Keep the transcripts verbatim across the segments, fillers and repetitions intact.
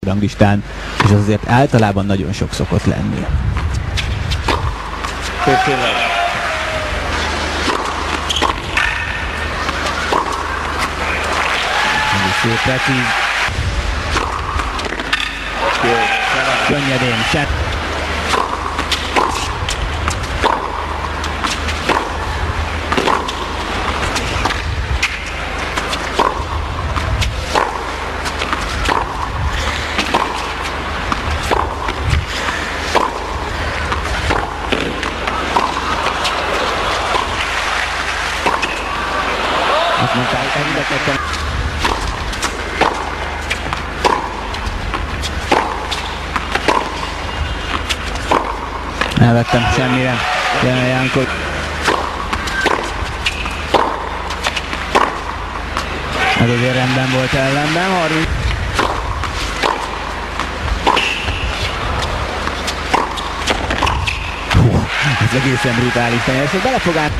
ranglistán, és az azért általában nagyon sok szokott lenni. Köszönöm. Szép precíz. Jó, könnyedén sem. Azt mondták, hogy mindekettem. Elvettem semmire. Jelen Jánkor. Ez azért rendben volt ellenben. harminc. Hú, ez egészen brutális tenyerés. Bele fog át.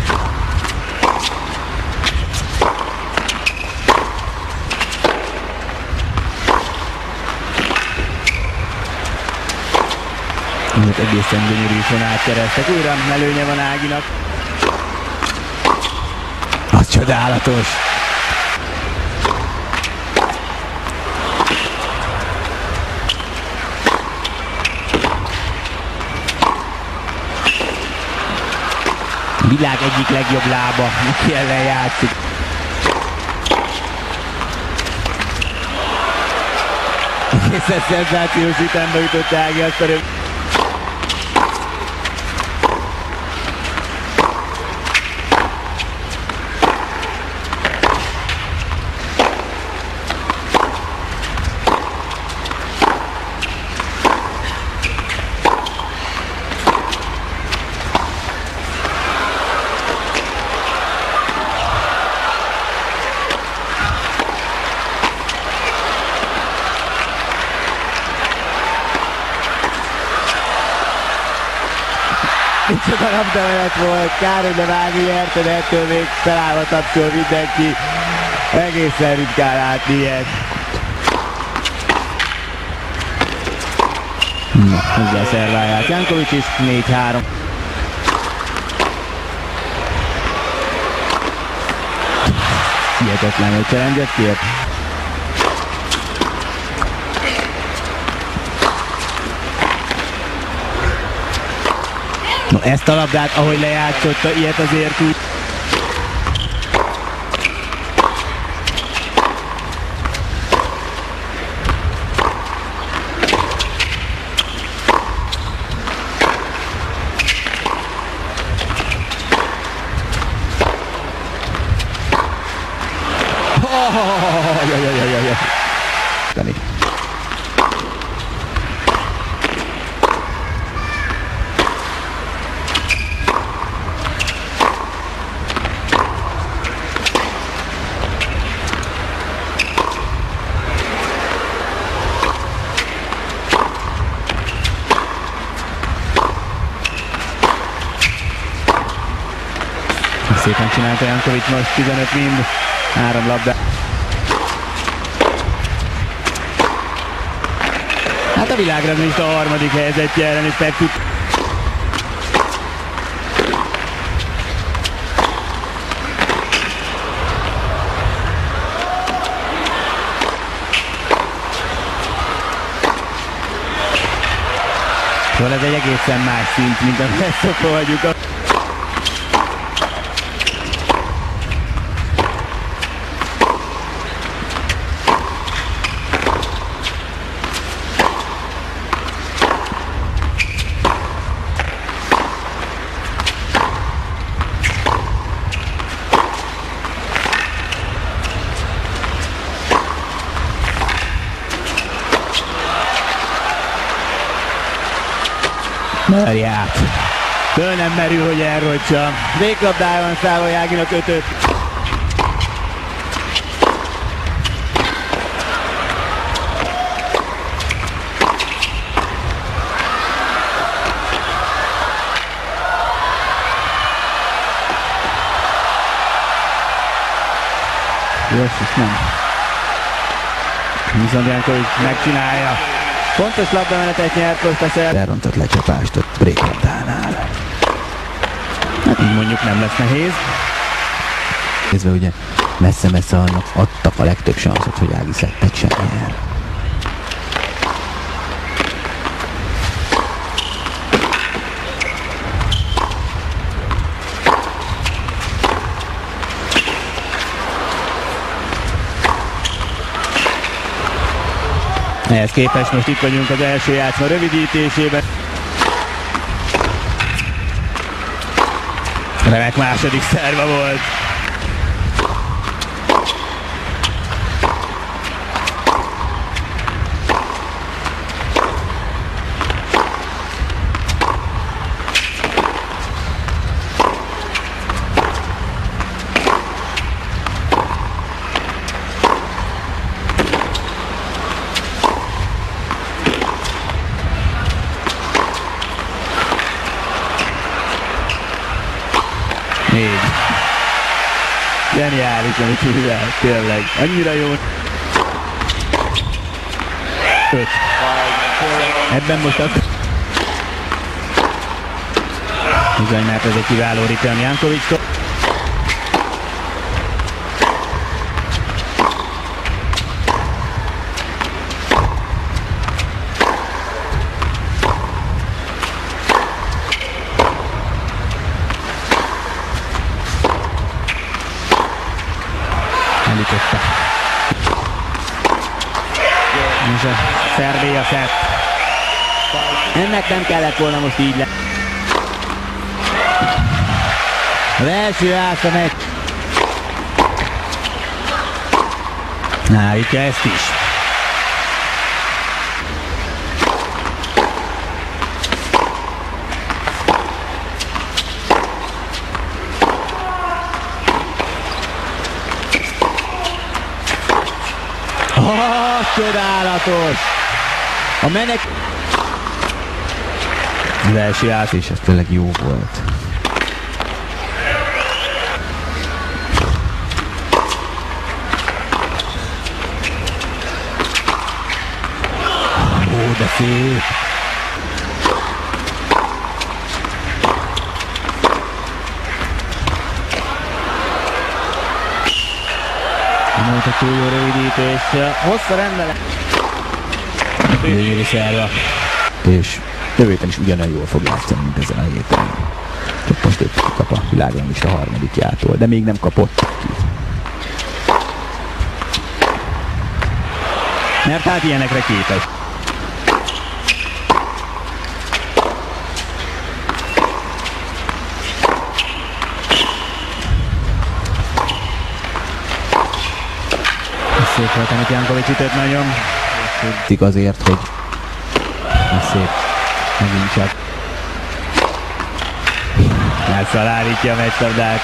Ezek egészen gyönyörűsen átkeresztek. Újra előnye van Áginak. Az csodálatos! A világ egyik legjobb lába, Miki ellen játszik. Egészen szenzációs ütembe ütött Ági azt a röv... Micsoda labdamenet volt, kár, hogy nem Ági nyerte, de ettől még felállva tapsol mindenki. Egészen ritkán látni ilyet. Na, hozzá szerválják Jankovics is, négy három. Hihetetlen, hogy challenge-et kért. No, ezt a labdát, ahogy lejátszotta, ilyet azért úgy. Oh, jaj, jaj, jaj, jaj. Szépen csinálta Jankovics most tizenöt mind, három labda. Hát a világranglista a harmadik helyezettje ellen is meg tud. Szóval ez egy egészen más szint, mint amit ezt szokva vagyunk. Merját. Föl nem merül, hogy elrogysa. Véglabdájában számolja Áginak ötöt. Jössz, nem. Viszont Jankovics megcsinálja. Fontos labdamenetet nyert most a szerb. Elrontott lecsapást a breaklabdánál. Hát így mondjuk nem lesz nehéz. Nézve ugye messze-messze annak adtak a legtöbb sanszot, hogy Ági Szettet sem nyer. Ehhez képest most itt vagyunk az első játszma rövidítésében. Remek második szerva volt. Négy. Geniális, amit csinál, tényleg. Annyira jó. Öt. Ebben most a... Bizony, mert ez egy kiváló return Jankovicstól. Elütötte. És a Szerbia szett. Ennek nem kellett volna most így le. Az első átsa meg. Állítja ezt is. Oh, csodálatos! A menek... Az első át, és ez tényleg jó volt. Ó, de szép! Volt a túl jó rövidítés. Hossza rendelek. Gyönyörű szerva. És jövő héten is ugyanolyan jól fog játszani, mint ezen a héten. Csak most épp kap a világon is a harmadikjától, de még nem kapott ki. Mert hát ilyenekre képes. Szép volt, amit Jankovics ütött nagyon. Tik azért, hogy ez szép. Megint csak. Elszalárítja a meccslabdát.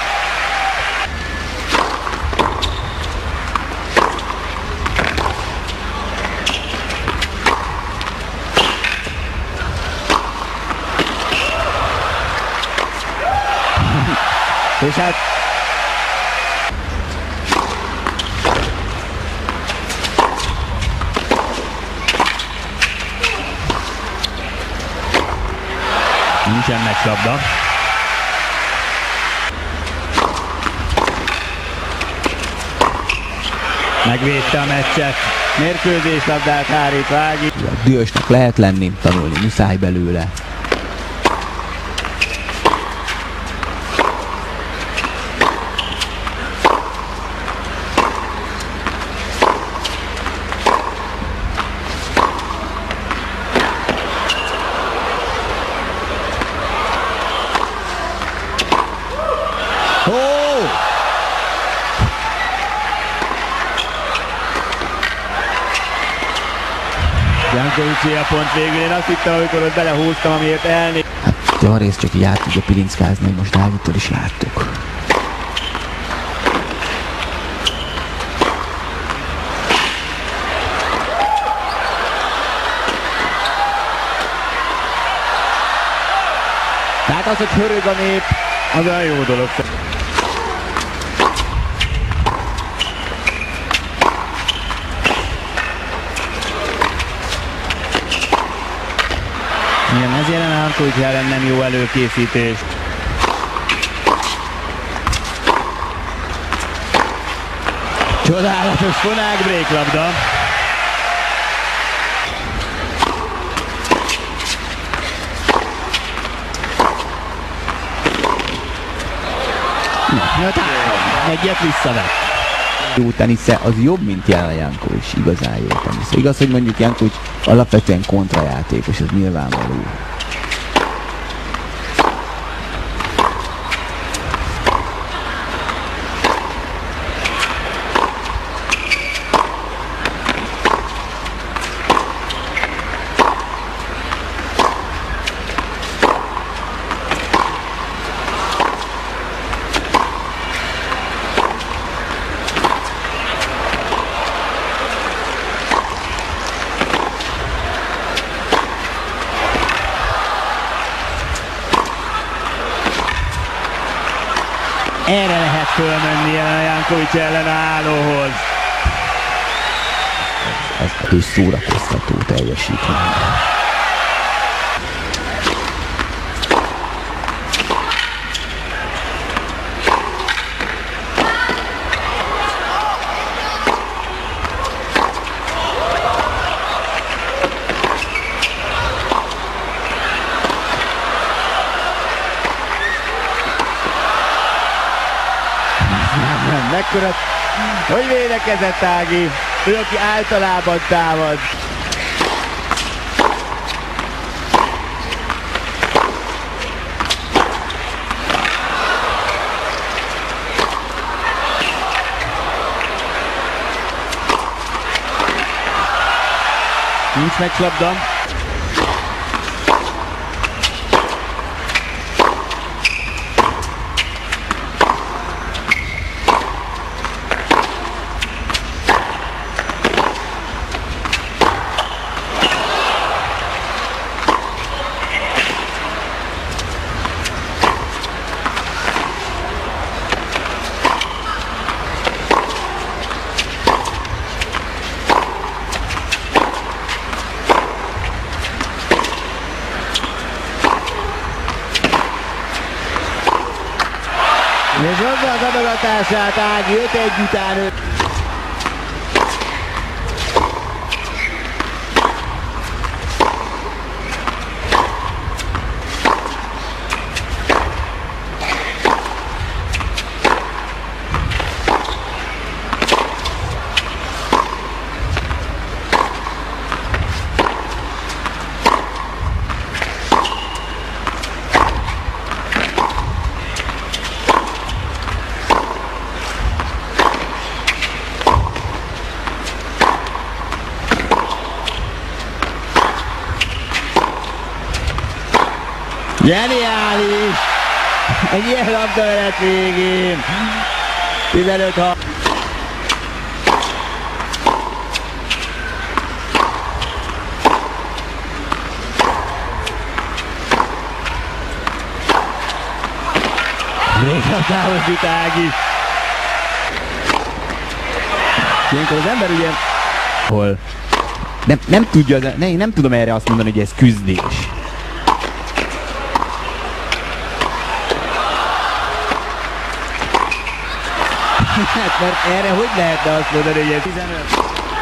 És hát nincsen meccslabda. Megvédte a meccset. Mérkőzéslabdát hárít Ági. Dühösnek lehet lenni, tanulni muszáj belőle. Jankovicsi a pont végül. Én azt hittem, amikor ott belehúztam, amiért elné... Hát a rész csak így át tudja pilinckázni, hogy most Dávidtól is láttuk. Tehát az, hogy hörög a nép, az olyan jó dolog. Igen, ez jelen Jankovics ellen nem jó előkészítés. Csodálatos fonák bréklabda. Na, tárom, egyet visszavett. Jó tenisze az jobb, mint jelen Jankovics, igazán jó tenisze. Igaz, hogy mondjuk Jankovics alapvetően kontrajátékos, ez nyilvánvaló. Erre lehet fölmenni a Jankovics ellen állóhoz. Ez, ez is szórakoztató teljesítmény. Mekkora, hogy védekezett Ági, ő aki általában támad. Nincs meglabda. És hozza az adogatását Ági, öt egy után öt. Geniális! Egy ilyen labdavelet végén! tizenöt hat. Véglabdához jut Ági. Ilyenkor az ember ugye... Hol? Nem, nem tudja, ne, én nem tudom erre azt mondani, hogy ez küzdés. Hát, mert erre hogy lehetne azt mondani, hogy ez tizenöt?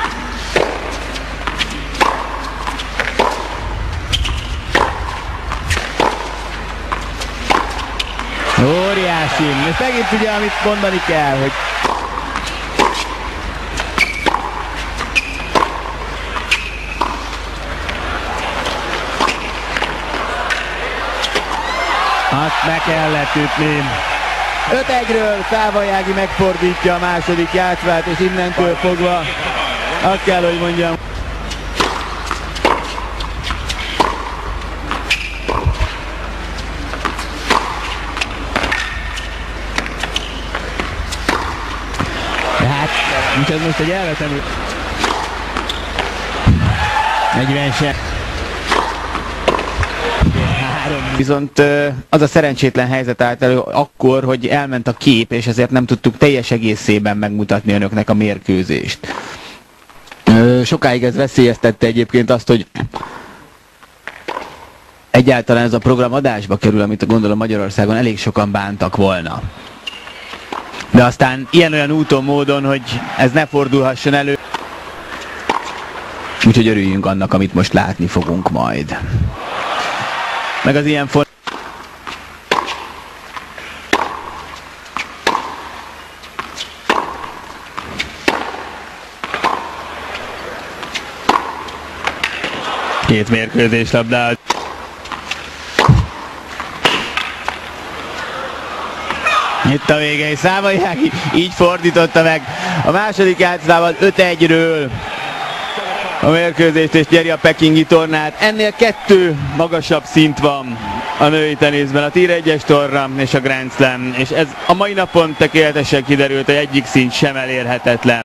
Óriási! És megint ugye, amit mondani kell, hogy azt meg kellett ütni. öt egyről Szávai Ági megfordítja a második játszmát, és innentől fogva azt kell, hogy mondjam. De hát, nincs ez most egy elvetemű. negyven se. Viszont az a szerencsétlen helyzet állt elő akkor, hogy elment a kép, és ezért nem tudtuk teljes egészében megmutatni önöknek a mérkőzést. Sokáig ez veszélyeztette egyébként azt, hogy egyáltalán ez a program adásba kerül, amit gondolom Magyarországon elég sokan bántak volna. De aztán ilyen-olyan úton, módon, hogy ez ne fordulhasson elő. Úgyhogy örüljünk annak, amit most látni fogunk majd. Meg az ilyen font... Két mérkőzés labdát. Itt a vége, és Szávai Ági így fordította meg a második játszával öt egyről a mérkőzést, és nyeri a pekingi tornát. Ennél kettő magasabb szint van a női teniszben, a Tier egyes torna és a Grand Slam, és ez a mai napon tökéletesen kiderült, hogy egyik szint sem elérhetetlen.